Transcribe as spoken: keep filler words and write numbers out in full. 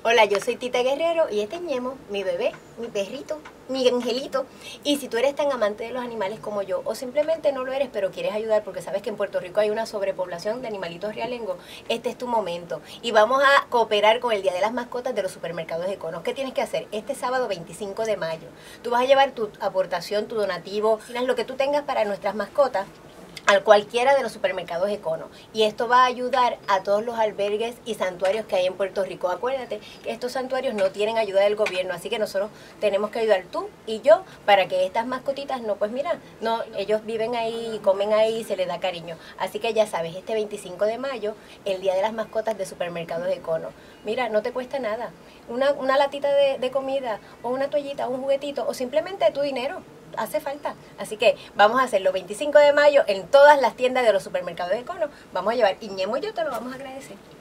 Hola, yo soy Tita Guerrero y este es Ñemo, mi bebé, mi perrito, mi angelito. Y si tú eres tan amante de los animales como yo, o simplemente no lo eres pero quieres ayudar porque sabes que en Puerto Rico hay una sobrepoblación de animalitos realengos, este es tu momento. Y vamos a cooperar con el Día de las Mascotas de los supermercados Econo. ¿Qué tienes que hacer? Este sábado veinticinco de mayo, tú vas a llevar tu aportación, tu donativo, lo que tú tengas para nuestras mascotas, a cualquiera de los supermercados Econo. Y esto va a ayudar a todos los albergues y santuarios que hay en Puerto Rico. Acuérdate que estos santuarios no tienen ayuda del gobierno, así que nosotros tenemos que ayudar tú y yo para que estas mascotitas no, pues mira, no, ellos viven ahí, comen ahí, se les da cariño. Así que ya sabes, este veinticinco de mayo, el Día de las Mascotas de Supermercados Econo. Mira, no te cuesta nada. Una, una latita de, de comida, o una toallita, o un juguetito, o simplemente tu dinero. Hace falta. Así que vamos a hacerlo veinticinco de mayo en todas las tiendas de los supermercados de Econo. Vamos a llevar, y Ñemo y yo te lo vamos a agradecer.